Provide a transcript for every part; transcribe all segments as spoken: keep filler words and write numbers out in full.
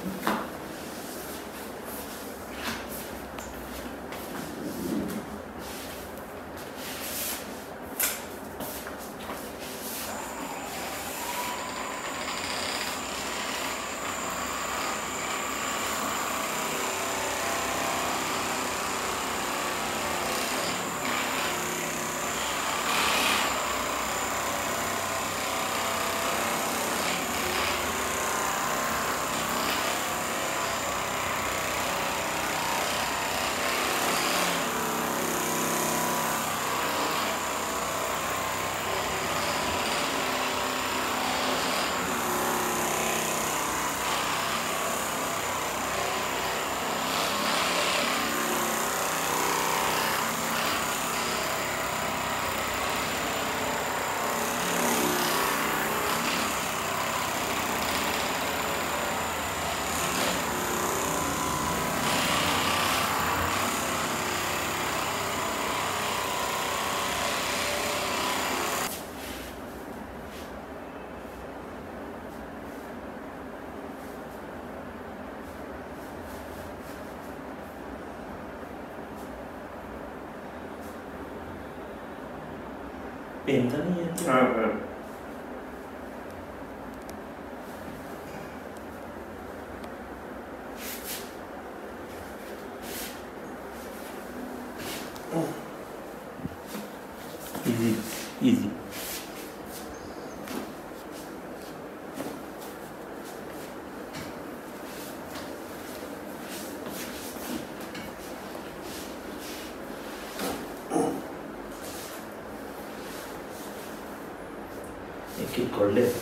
Pen तो नहीं है? हाँ हाँ इजी इजी एक एक कर ले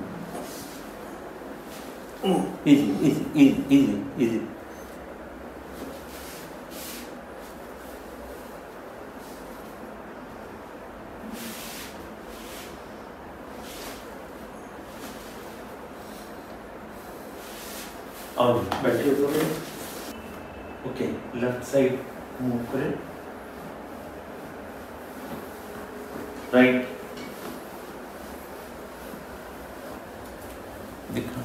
easy easy easy easy easy और बैठे हो तो ओके लेफ्ट साइड मूव करें राइट दिखा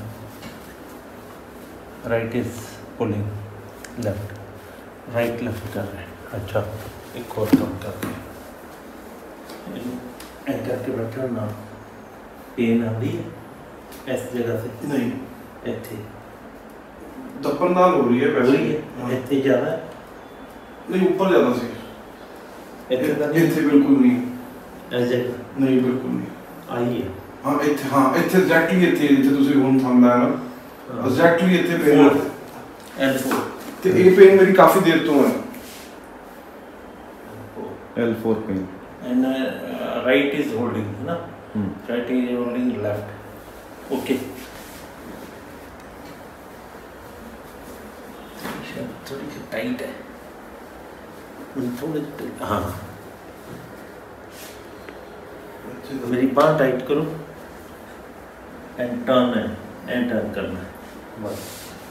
right is pulling left right left कर रहे हैं अच्छा एक और काम कर रहे हैं ऐ करके बैठा ना पेन आ रही है इस जगह से नहीं इतने दपनदार हो रही है वैसे है इतने ज़्यादा नहीं ऊपर ज़्यादा सी इतने का इतने बिल्कुल नहीं इस जगह नहीं बिल्कुल नहीं आई है हाँ इतने हाँ इतने एग्जैक्टली इतने जितने तुझे ਹੁਣ ਥੰਮਦਾ ਹੈ ਨਾ एग्जैक्टली इतने पेन है एल फोर ਤੇ ਇਹ पेन मेरी काफी देर तो है L four pain and uh, right is holding है ना hmm. right is holding left okay थोड़ी सी टाइट है थोड़ी सी हाँ मेरी बाँह टाइट करो एंड टर्न है एंड टर्न करना है बस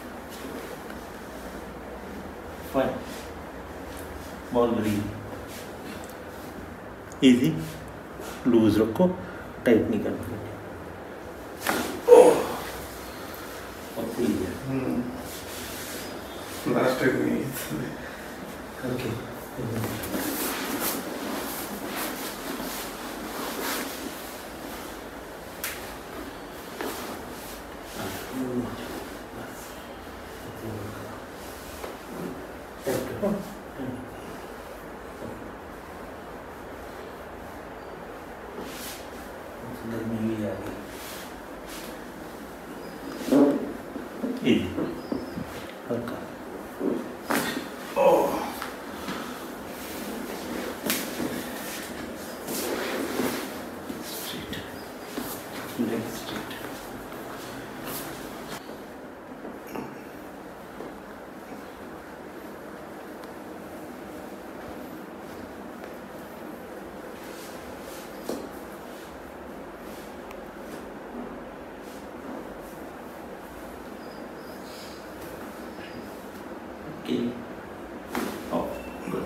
फाइन बहुत बढ़िया इजी लूज रखो टाइट नहीं करना और ठीक है लास्ट टाइम नहीं ओके हल्का straight leg straight Okay. Oh, good.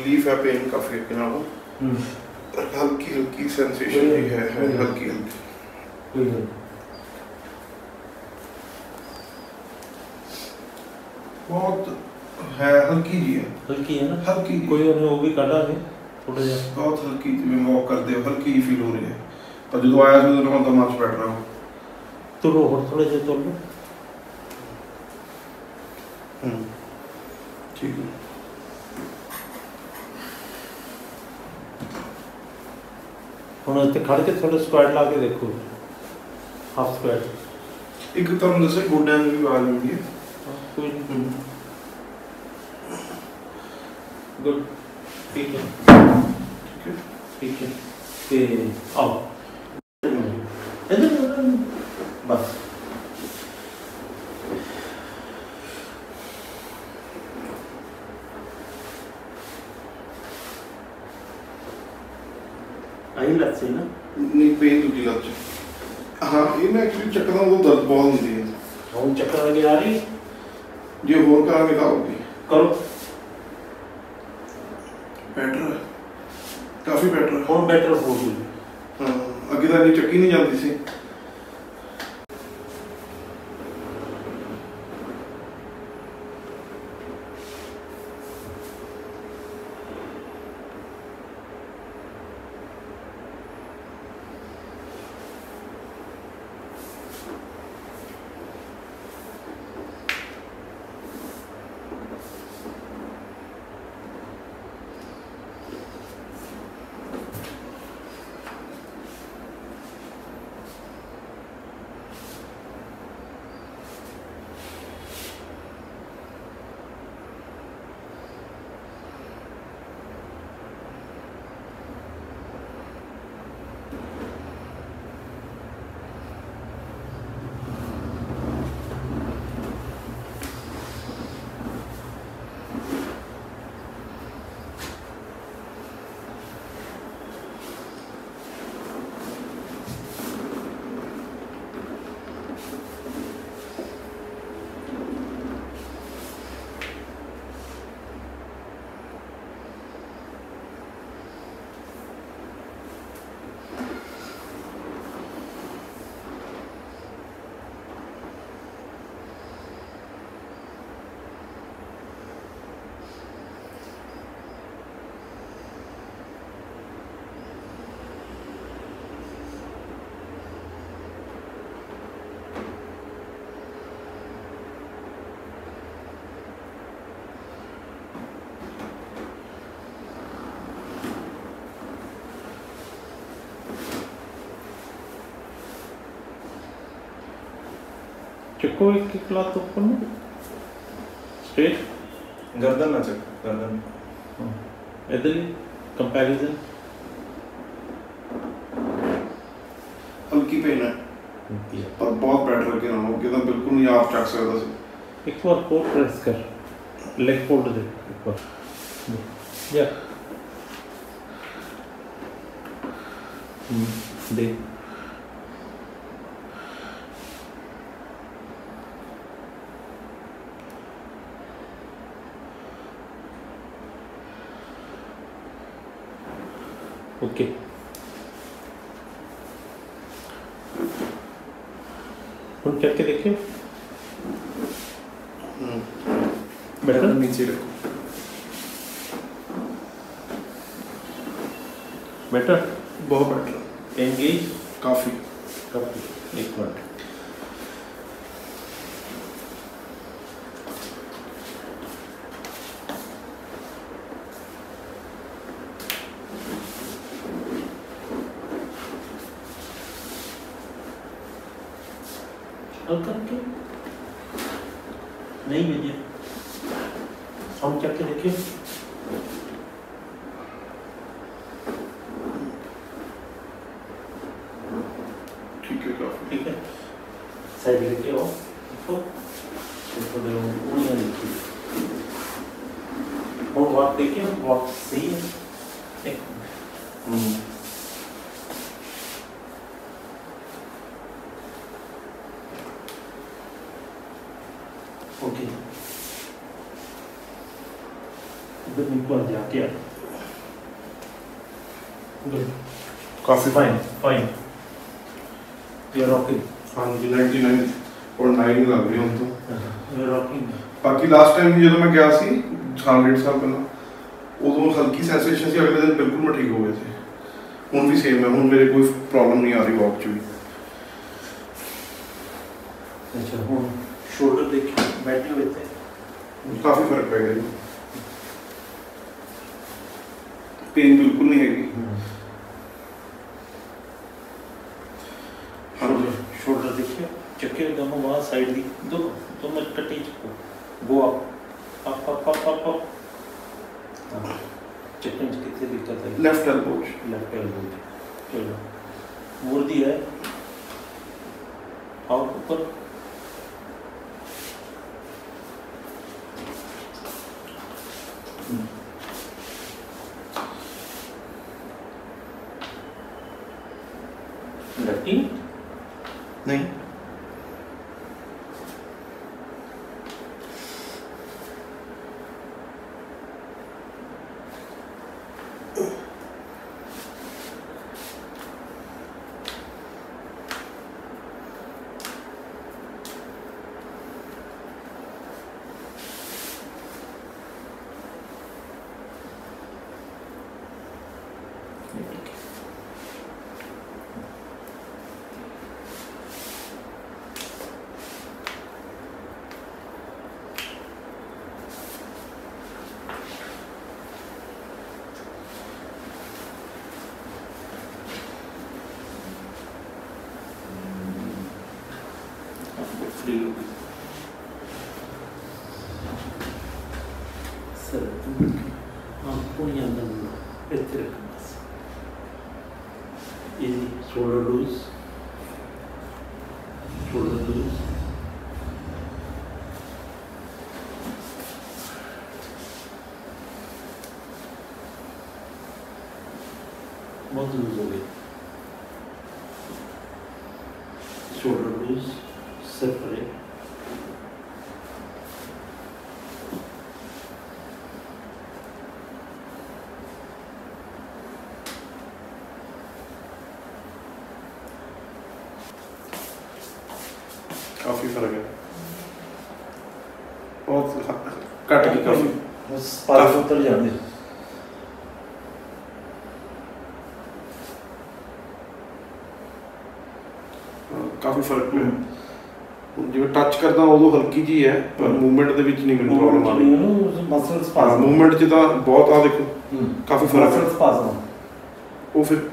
Relief है पेन काफी के नालों, हल्की हल्की सेंसेशन भी है, है हल्की हल्की कोई नहीं बहुत है, हल्की जी है, हल्की है ना, हल्की कोई और वो भी काटा है थोड़ा जा बहुत हल्की जिवें वॉक करते हो हल्की ही फील हो रही है, पर जो आया ਸੀ ਉਦੋਂ ਤਾਂ ਮੱਚ ਬੈਠ ਰਹਾ तो रो और थोड़े से तो लो हम्म ठीक है। ਹੁਣ ਇੱਥੇ ਖੜ ਕੇ ਥੋੜਾ ਸਕੁਐਟ ਲਾ ਕੇ ਦੇਖੋ, ਹਾਫ ਸਕੁਐਟ ਇੱਕ ਤੁਹਾਨੂੰ ਦੱਸਿਆ ਗੋਡਿਆਂ ਦੀ ਵੀ ਆਵਾਜ਼ ਆਉਂਦੀ ਹੈ, ਕੋਈ ਨਹੀਂ गुड ठीक है ठीक है ठीक है ते आओ इधर बस आई लग से ना नहीं पेन दूसरी लग च हाँ ये ना एक्चुअली चक्कर वो दर्द बहुत होती है, हम चक्कर लगे आ रही जो होर करांगे का होगी करो बेटर है, काफी बेटर है, और बेटर हो गई हाँ अगे तो नहीं चक्की नहीं जाती सी। चक्को एक एक लात ऊपर में स्ट्रेट गर्दन ना चक गर्दन इधर कंपैरिजन हल्की पेन है पर बहुत बेटर लगे ना हो कि तो बिल्कुल नहीं आप चक सकता सी। एक बार कोर प्रेस कर लेग फोल्ड दे एक बार या दे ओके हम करके देखिए बेटर नीचे रखो बेटर बहुत बेटर एंगेज काफी काफी एक मिनट करके नहीं भेजिए साउंड करके देखिए ठीक है काफी ठीक है साइड लेके आओ देखो देखो देखो उंगलियां देखिए और वॉक देखिए वॉक सही है एक हम्म ओके इधर निकल जाके गुड, काफ़ी fine fine, you are rocking. हाँ जी नाइन्टी नाइन और नाइन लग रही हम तो यू आर रॉकिंग। बाकी लास्ट टाइम जो मैं गया सी साल डेढ़ साल पहला उदों हल्की सेंसेशन से अगले दिन बिल्कुल मैं ठीक हो गए थे। हुण भी सेम है, हुण मेरे कोई प्रॉब्लम नहीं आ रही वॉक च भी। अच्छा हुण शोल्डर देखिए बैठे हुए थे, काफ़ी फर्क पै गया, पेन बिल्कुल नहीं हैगी। शोल्डर देखिए चक्के दोनों वहाँ साइड दी दोनों दोनों कटे चक्को go up up up up up up हाँ चक्के में कितने दिक्कत है? Left elbow left elbow. चलो मुर्दी है और ऊपर लकी नहीं फ्री होगी सर आपको नहीं आना बोलो इतने रखना easy shoulder loose shoulder loose बहुत लूज हो गई शोल्डर लूज separate काफ़ी फर्क है, बहुत कट गई काफ़ी, बस पास उतर जाने काफ़ी फर्क है। जिवें टच करदा उदों हल्की जी है पर मूवमेंट दे विच नहीं मैनूं प्रॉब्लम आ रही। मसल्स हाँ पास मूवमेंट च तां बहुत आ देखो काफ़ी फर्क है। मसल्स पास वो फिर